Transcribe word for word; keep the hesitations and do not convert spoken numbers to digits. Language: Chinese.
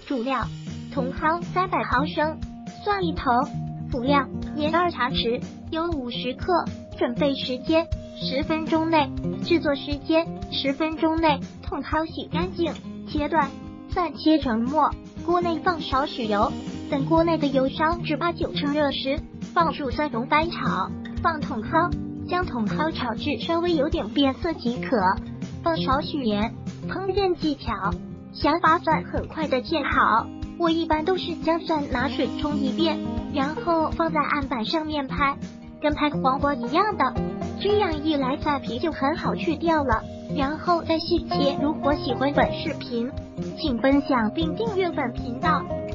主料：茼蒿三百毫升，蒜一头。辅料：盐二茶匙，油五十克。准备时间：十分钟内。制作时间：十分钟内。茼蒿洗干净，切断，蒜切成末。锅内放少许油，等锅内的油烧至八九成热时，放入蒜蓉翻炒，放茼蒿，将茼蒿炒至稍微有点变色即可。放少许盐。烹饪技巧：想把蒜很快的煎好，我一般都是将蒜拿水冲一遍，然后放在案板上面拍，跟拍黄瓜一样的，这样一来蒜皮就很好去掉了，然后再细切。如果喜欢本视频，请分享并订阅本频道。